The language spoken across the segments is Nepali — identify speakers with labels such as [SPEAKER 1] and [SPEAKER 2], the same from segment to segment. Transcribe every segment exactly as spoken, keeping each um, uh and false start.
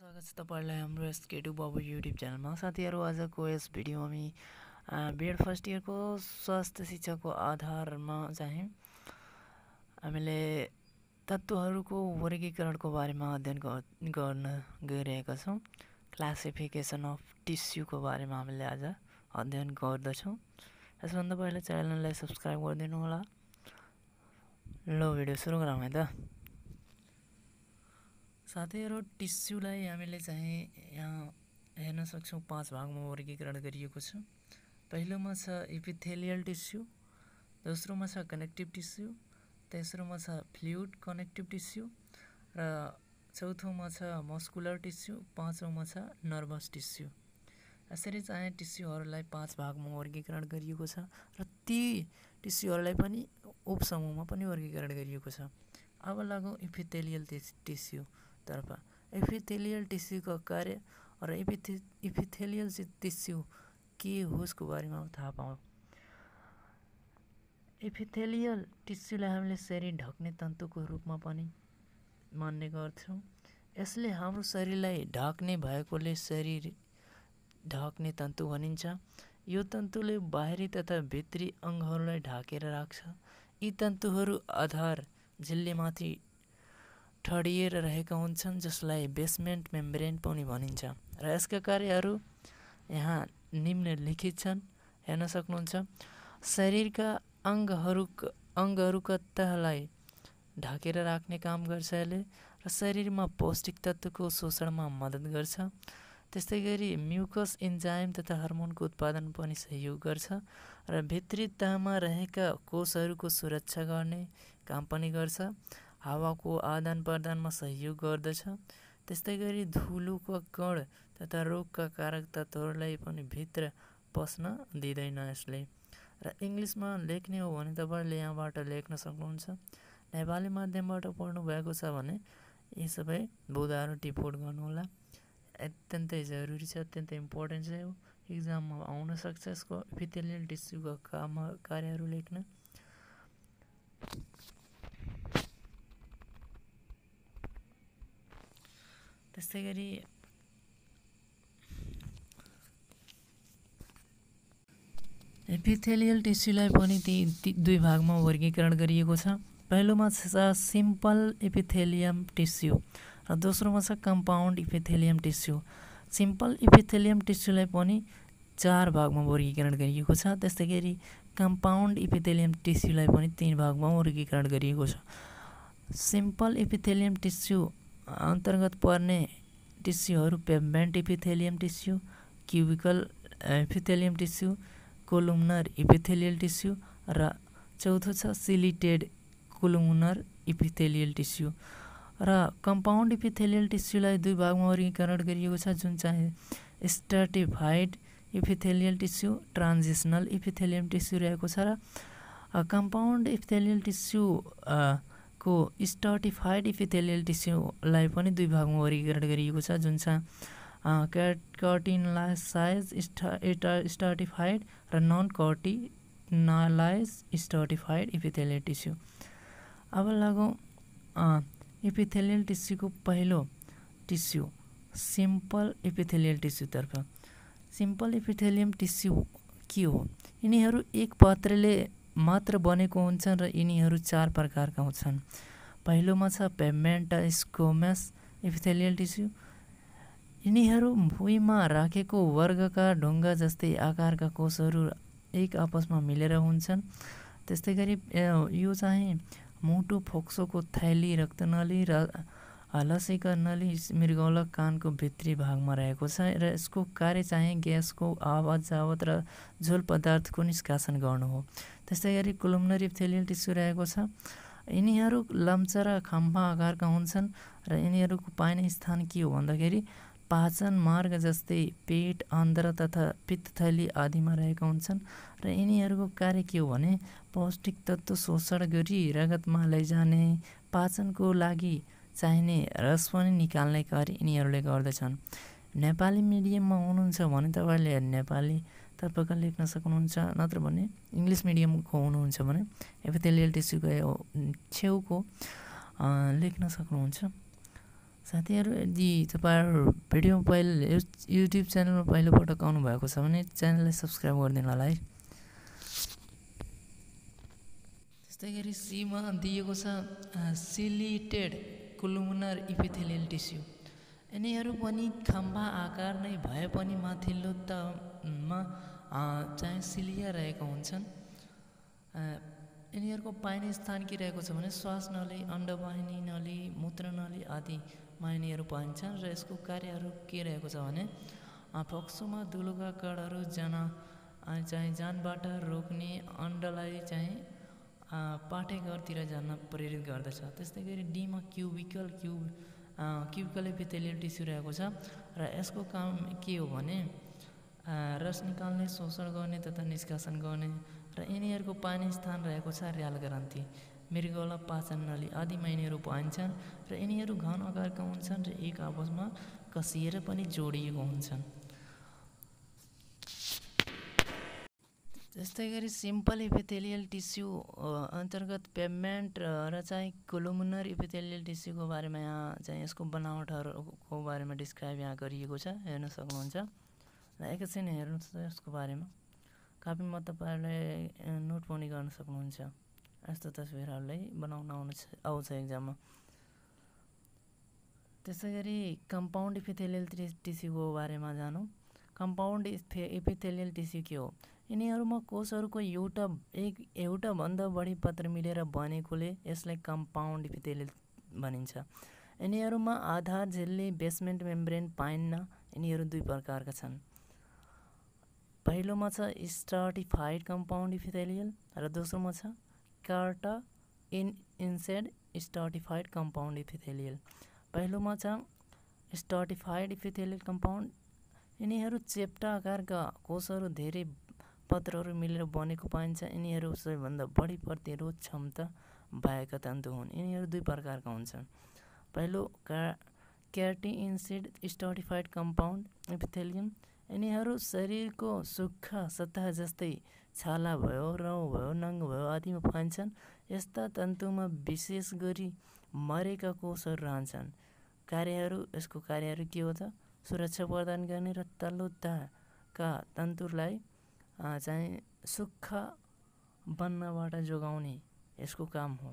[SPEAKER 1] स्वागत छ तपाईहरुलाई हाम्रो यस के टू बाबु युट्युब च्यानलमा। साथीहरु, आजको यस भिडियोमा हामी बिएड फर्स्ट इयरको स्वास्थ्य शिक्षाको आधारमा चाहिँ हामीले तत्त्वहरुको वर्गीकरणको बारेमा अध्ययन गर्न गइरहेका छौं। क्लासिफिकेसन अफ टिस्युको बारेमा हामीले आज अध्ययन गर्दछौं। यसभन्दा पहिले च्यानललाई सब्स्क्राइब गरिदिनु होला। ल भिडियो सुरु गरौँ है त। साथीहरु, टिस्युलाई हामीले चाहिँ यहाँ हेर्न सक्छौं पाँच भागमा वर्गीकरण गरिएको छ। पहिलोमा छ एपिथेलियल टिस्यु, दोस्रोमा छ कनेक्टिभ टिस्यु, तेस्रोमा छ फ्लुइड कनेक्टिभ टिस्यु र चौथोमा छ मस्कुलर टिस्यु, पाँचौंमा छ नर्भस टिस्यु। यसरी चाहिँ टिस्युहरूलाई पाँच भागमा वर्गीकरण गरिएको छ र ती टिस्युहरूलाई पनि उपसमूहमा पनि वर्गीकरण गरिएको छ। अब लागौं एपिथेलियल टिस्यु तर्फ। एपिथेलियल टिस्युको कार्य र एपिथेलियल टिस्यु के हो यसको बारेमा थाहा पाऊँ। एपिथेलियल टिस्युलाई हामीले शरीर ढक्ने तन्तुको रूपमा पनि मान्ने गर्छौं। यसले हाम्रो शरीरलाई ढाक्ने भएकोले शरीर ढाक्ने तन्तु भनिन्छ। यो तन्तुले बाहिरी तथा भित्री अङ्गहरूलाई ढाकेर राख्छ। यी तन्तुहरू आधार झिल्लीमाथि ठडिएर रहेका हुन्छन्, जसलाई बेसमेन्ट मेम्ब्रेन पनि भनिन्छ र यसका कार्यहरू यहाँ निम्नलिखित छन्, हेर्न सक्नुहुन्छ। शरीरका अङ्गहरूका अङ्गहरूका तहलाई ढाकेर राख्ने काम गर्छ यसले र शरीरमा पौष्टिक तत्त्वको शोषणमा मद्दत गर्छ। त्यस्तै गरी म्युकस एन्जाइम तथा हार्मोनको उत्पादन पनि सहयोग गर्छ र भित्री तहमा रहेका कोषहरूको सुरक्षा गर्ने काम पनि गर्छ। हावाको आदान प्रदानमा सहयोग गर्दछ। त्यस्तै गरी धुलोका कण तथा रोगका कारक तत्त्वहरूलाई पनि भित्र पस्न दिँदैन यसले। र इङ्ग्लिसमा लेख्ने हो भने तपाईले यहाँबाट लेख्न सक्नुहुन्छ। नेपाली माध्यमबाट पढ्नु भएको छ भने यी सबै बुदाहरू टिपोट गर्नुहोला। अत्यन्तै जरुरी छ, अत्यन्तै इम्पोर्टेन्ट छ। यो एक्जाममा आउन सक्छ यसको एपिथेलियल टिस्युको काम कार्यहरू लेख्न। त्यस्तै गरी एपिथेलियल टिस्युलाई पनि ती दुई भागमा वर्गीकरण गरिएको छ। पहिलोमा छ सिम्पल एपिथेलियम टिस्यु र दोस्रोमा छ compound epithelium tissue. Simple epithelium टिस्युलाई पनि चार भागमा वर्गीकरण गरिएको छ। त्यस्तै गरी कम्पाउन्ड एपिथेलियम टिस्युलाई पनि तीन भागमा वर्गीकरण गरिएको छ। सिम्पल एपिथेलियम टिस्यु अन्तर्गत पर्ने टिस्युहरू pavement epithelium tissue, cubical epithelium tissue, columnar epithelial tissue र चौथो छ सिलिटेड कोलुमनर एपिथेलियल टिस्यु। र कम्पाउन्ड एपिथेलियल टिस्युलाई दुई भागमा वर्गीकरण गरिएको छ, जुन चाहिँ stratified epithelial tissue, transitional epithelium tissue रहेको छ। र कम्पाउन्ड एपिथेलियल टिस्यु को स्ट्राटिफाइड एपिथेलियल टिस्युलाई पनि दुई भागमा वर्गीकरण गरिएको छ, जुन चाहिँ कार्टिनलाइज स्ट्राटिफाइड र non keratinise stratified epithelial tissue. अब लागौं एपिथेलियल टिस्युको पहिलो टिस्यु सिम्पल एपिथेलियल टिस्यु तर्फ। सिम्पल एपिथेलियम टिस्यु के हो? यिनीहरू एक पात्रले मात्र बनेको हुन्छन् र यिनीहरू चार प्रकारका हुन्छन्। पहिलोमा छ पेभमेन्ट स्क्वेमस एपिथेलियल टिस्यु। यिनीहरू भुइँमा राखेको वर्गका ढुङ्गा जस्तै आकारका कोषहरू एक आपसमा मिलेर हुन्छन्। त्यस्तै गरी यो चाहिँ मुटु, फोक्सोको थैली, रक्तनली र लसीका नली, मृगौला कानको भित्री भागमा रहेको छ र यसको कार्य चाहिँ ग्यासको आवाज जावत र झोल पदार्थको निष्कासन गर्नु हो। त्यस्तै गरी कोलुमनरी एपिथेलियल टिस्यु रहेको छ। यिनीहरू लम्चा र खम्बा आकारका हुन्छन् र यिनीहरूको पाइने स्थान के हो भन्दाखेरि पाचन मार्ग जस्तै पेट, आन्द्रा तथा पित्तथैली आदिमा रहेका हुन्छन् र यिनीहरूको कार्य के हो भने पौष्टिक तत्त्व शोषण गरी रगतमा लैजाने, पाचनको लागि चाहिने रस पनि निकाल्ने कार्य यिनीहरूले गर्दछन्। नेपाली मिडियममा हुनुहुन्छ भने तपाईँले नेपाली तर्फका लेख्न सक्नुहुन्छ, नत्र भने इङ्ग्लिस मिडियमको हुनुहुन्छ भने एपिथेलियल टिस्युको छेउको लेख्न सक्नुहुन्छ। साथीहरू यदि तपाईँहरू भिडियो पहिले युट्युब च्यानलमा पहिलोपटक आउनु भएको छ भने च्यानललाई सब्सक्राइब गरिदिनु होला है। त्यस्तै गरी सीमा दिएको छ सिलिटेड कोलुमनर इपिथेलियल टिस्यु। यिनीहरू पनि खम्बा आकार नै भए पनि माथिल्लो तहमा चाहिँ सिलिया रहेका हुन्छन्। यिनीहरूको पाइने स्थान के रहेको छ भने श्वास नली, अण्डवाहिनी नली, मूत्र नली आदिमा यिनीहरू पाइन्छन् र यसको कार्यहरू के रहेको छ भने फोक्सोमा दुलोका कणहरू जना चाहिँ जानबाट रोक्ने, अण्डलाई चाहिँ पाठेघरतिर जान प्रेरित गर्दछ। त्यस्तै गरी डीमा cubical cube cubical epithelial tissue रहेको छ र यसको काम के हो भने रस निकाल्ने, शोषण गर्ने तथा निष्कासन गर्ने र यिनीहरूको पाइने स्थान रहेको छ र्याल ग्रन्थि, मृगौला, पाचन नली आदिमा यिनीहरू पाइन्छन् र यिनीहरू घन आकारका हुन्छन् र एक आपसमा कसिएर पनि जोडिएको हुन्छन्। त्यस्तै गरी सिम्पल इपिथेलियल टिस्यु अन्तर्गत पेभमेन्ट र चाहिँ कोलुमनर इपिथेलियल टिस्युको बारेमा यहाँ चाहिँ यसको बनावटहरूको बारेमा डिस्क्राइब यहाँ गरिएको छ, हेर्न सक्नुहुन्छ र एकैछिन हेर्नुहोस् यसको बारेमा। कापीमा तपाईँहरूले नोट पनि गर्न सक्नुहुन्छ। यस्तो तस्बिरहरूलाई बनाउन आउनु आउँछ एक्जाममा। त्यसै गरी कम्पाउन्ड इपिथेलियल टिस्युको बारेमा जानौँ। कम्पाउन्ड इपिथेलियल टिस्यु के हो? यिनीहरूमा कोषहरूको एउटा एक एउटाभन्दा बढी पत्र मिलेर बनेकोले यसलाई कम्पाउन्ड इपिथेलियल भनिन्छ। यिनीहरूमा आधार झिल्ली बेसमेन्ट मेम्ब्रेन पाइन्न। यिनीहरू दुई प्रकारका छन्। पहिलोमा छ स्ट्राटिफाइड कम्पाउन्ड इपिथेलियल र दोस्रोमा छ keratinised stratified compound epithelial. पहिलोमा छ स्ट्राटिफाइड इपिथेलियल कम्पाउन्ड। यिनीहरू चेप्टा आकारका कोषहरू धेरै पत्रहरू मिलेर बनेको पाइन्छ। यिनीहरू सबैभन्दा बढी प्रतिरोध क्षमता भएका तन्तु हुन्। यिनीहरू दुई प्रकारका हुन्छन्। पहिलो का keratinized stratified compound epithelium. यिनीहरू शरीरको सुक्खा सतह जस्तै छाला भयो, रौँ भयो, नङ भयो आदिमा पाइन्छन्। यस्ता तन्तुमा विशेष गरी मरेका कोषहरू रहन्छन्। कार्यहरू यसको कार्यहरू के हो त? सुरक्षा प्रदान गर्ने र तल्लो तहका तन्तुलाई चाहिँ सुक्खा बन्नबाट जोगाउने यसको काम हो।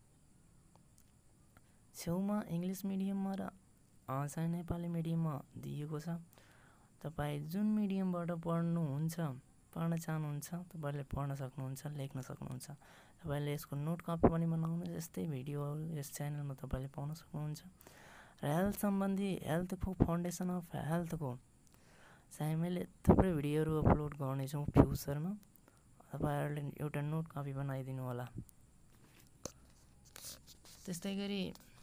[SPEAKER 1] छेउमा इङ्ग्लिस मिडियममा र चाहिँ नेपाली मिडियममा दिएको छ। तपाईँ जुन मिडियमबाट पढ्नुहुन्छ, पढ्न चाहनुहुन्छ तपाईँले पढ्न सक्नुहुन्छ, लेख्न सक्नुहुन्छ। तपाईँले यसको नोट कपी पनि बनाउनु, यस्तै भिडियोहरू यस च्यानलमा तपाईँले पाउन सक्नुहुन्छ। र हेल्थ सम्बन्धी हेल्थको फाउन्डेसन अफ हेल्थको चाहिँ मैले थुप्रै भिडियोहरू अपलोड गर्नेछु फ्युचरमा। तपाईँहरूले एउटा नोट कपी बनाइदिनु होला। त्यस्तै गरी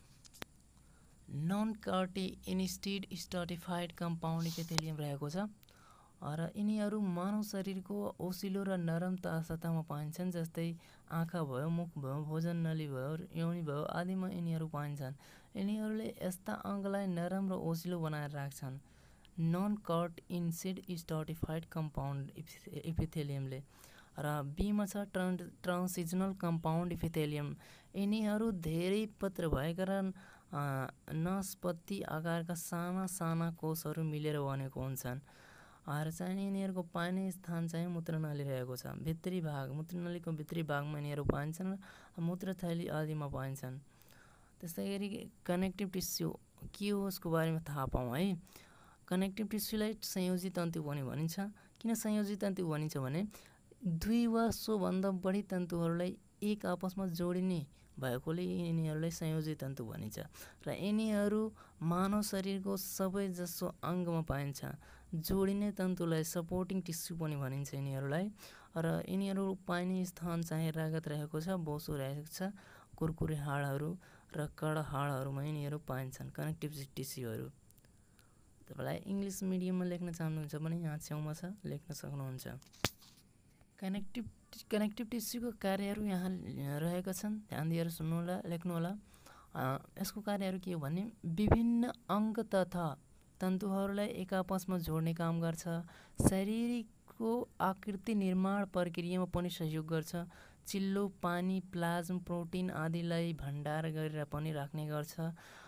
[SPEAKER 1] non keratinized stratified compound epithelium रहेको छ र यिनीहरू मानव शरीरको ओसिलो र नरम सतहमा पाइन्छन्। जस्तै आँखा भयो, मुख भयो, भोजन नली भयो, यौनी भयो आदिमा यिनीहरू पाइन्छन्। यिनीहरूले यस्ता अङ्गलाई नरम र ओसिलो बनाएर राख्छन्। Non keratinized stratified compound इपिथेलियमले। र बीमा छ ट्रान्स ट्रान्सिजनल कम्पाउन्ड इपिथेलियम। यिनीहरू धेरै पत्र भएका र नासपत्ती आकारका साना साना कोषहरू मिलेर बनेको हुन्छन्। र चाहिँ यिनीहरूको पाइने स्थान चाहिँ मूत्रनली रहेको छ। भित्री भाग मूत्रनलीको भित्री भागमा यिनीहरू पाइन्छन् र मूत्रथैली आदिमा पाइन्छन्। त्यस्तै गरी कनेक्टिभ टिस्यु के हो यसको बारेमा थाहा पाऊँ है। कनेक्टिभ टिस्युलाई संयोजी तन्तु पनि भनिन्छ। किन संयोजी तन्तु भनिन्छ भने दुई वा सोभन्दा बढी तन्तुहरूलाई एक आपसमा जोडिने भएकोले यिनीहरूलाई संयोजी तन्तु भनिन्छ। र यिनीहरू मानव शरीरको सबै जसो अङ्गमा पाइन्छ। जोडिने तन्तुलाई सपोर्टिङ टिस्यु पनि भनिन्छ यिनीहरूलाई। र यिनीहरू पाइने स्थान चाहिँ रगत रहेको छ, बोसो रहेको छ, कुरकुरे हाडहरू र कडा हाडहरूमा यिनीहरू पाइन्छन् कनेक्टिभ टिस्युहरू। तपाईँलाई इङ्ग्लिस मिडियममा लेख्न चाहनुहुन्छ भने यहाँ छेउमा छ, लेख्न सक्नुहुन्छ। कनेक्टिभ कनेक्टिभ टिस्युको कार्यहरू यहाँ रहेका छन्, ध्यान दिएर सुन्नुहोला, लेख्नुहोला। यसको कार्यहरू के हो भने विभिन्न अङ्ग तथा तन्तुहरूलाई एक आपसमा जोड्ने काम गर्छ। शरीरको आकृति निर्माण प्रक्रियामा पनि सहयोग गर्छ। चिल्लो, पानी, प्लाज्मा, प्रोटिन आदिलाई भण्डार गरेर पनि राख्ने गर्छ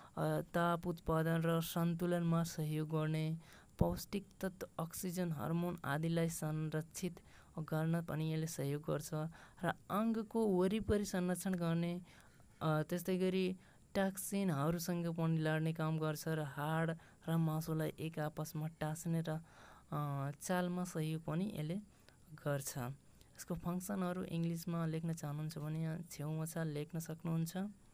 [SPEAKER 1] ताप उत्पादन र सन्तुलनमा सहयोग गर्ने, पौष्टिक तत्त्व, अक्सिजन, हार्मोन आदिलाई संरक्षित गर्न पनि यसले सहयोग गर्छ र अङ्गको वरिपरि संरक्षण गर्ने, त्यस्तै गरी टक्सिनहरूसँग पनि लड्ने काम गर्छ र हाड र मासुलाई एक आपसमा टाँस्ने र चालमा सहयोग पनि यसले गर्छ। यसको फङ्सनहरू इङ्ग्लिसमा लेख्न चाहनुहुन्छ भने यहाँ छेउमा छ, लेख्न सक्नुहुन्छ।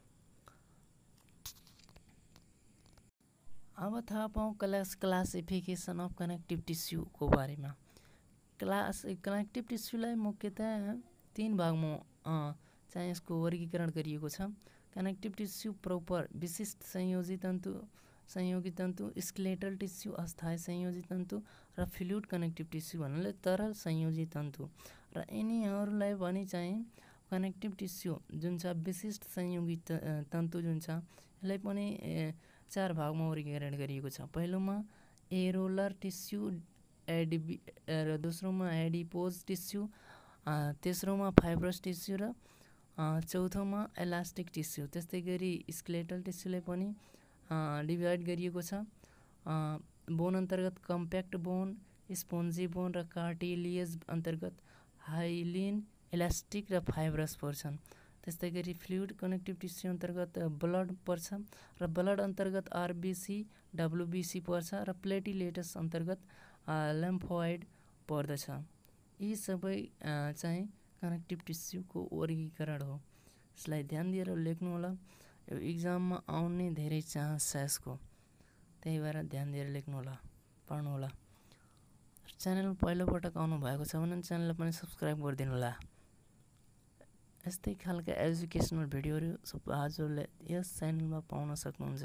[SPEAKER 1] अब थाहा पाऊँ क्लास क्लासिफिकेसन अफ कनेक्टिभ टिस्युको बारेमा। क्लास कनेक्टिभ टिस्युलाई मुख्यतः तीन भागमा चाहिँ यसको वर्गीकरण गरिएको छ। कनेक्टिभ टिस्यु प्रोपर विशिष्ट संयोजी तन्तु, संयोगी तन्तु, स्केलेटल टिस्यु अस्थायी संयोजी तन्तु र फ्लुइड कनेक्टिभ टिस्यु भन्नाले तरल संयोजी तन्तु। र यिनीहरूलाई पनि चाहिँ कनेक्टिभ टिस्यु जुन छ विशिष्ट संयोगी तन्तु जुन छ यसलाई पनि चार भागमा वर्गीकरण गरिएको छ। पहिलोमा एरोलर टिस्यु, एडिबी र दोस्रोमा एडिपोज टिस्यु, तेस्रोमा फाइब्रस टिस्यु र चौथोमा इलास्टिक टिस्यु। त्यस्तै गरी स्केलेटल टिस्युलाई पनि डिभाइड गरिएको छ। बोन अन्तर्गत कम्प्याक्ट बोन, स्पोन्जी बोन र कार्टिलिएज अन्तर्गत हाइलिन, इलास्टिक र फाइब्रस पर्छन्। त्यस्तै गरी फ्लुइड कनेक्टिभ टिस्यु अन्तर्गत ब्लड पर्छ र ब्लड अन्तर्गत आरबिसी, डब्लुबिसी पर्छ र प्लेटिलेटस अन्तर्गत लिम्फोइड पर्दछ। यी सबै चाहिँ कनेक्टिभ टिस्युको वर्गीकरण हो। यसलाई ध्यान दिएर लेख्नु होला, यो इक्जाममा आउने धेरै चान्स छ यसको, त्यही भएर ध्यान दिएर लेख्नु होला, पढ्नु होला। च्यानल पहिलोपटक आउनु भएको छ भने च्यानललाई पनि सब्सक्राइब गरिदिनु होला। यस्तै खालका एजुकेसनल भिडियोहरू सब हजुरले यस च्यानलमा पाउन सक्नुहुन्छ।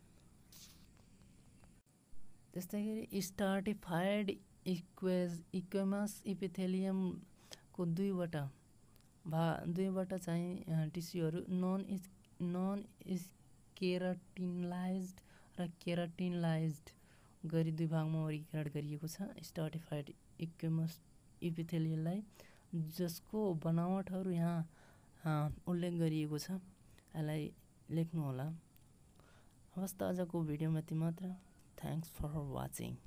[SPEAKER 1] त्यस्तै गरी स्ट्राटिफाइड इक्वेज इक्वेमस इपिथेलियमको दुईवटा भा दुईवटा चाहिँ टिस्युहरू नन नन केराटिनलाइज्ड र केराटिनलाइज्ड गरी दुई भागमा वर्गीकरण गरिएको छ। स्ट्राटिफाइड इक्वेमस इपिथेलियललाई जसको बनावटहरू यहाँ उल्लेख गरिएको छ, यसलाई लेख्नु होला। हवस् त, आजको भिडियोमा यति मात्र। Thanks for watching.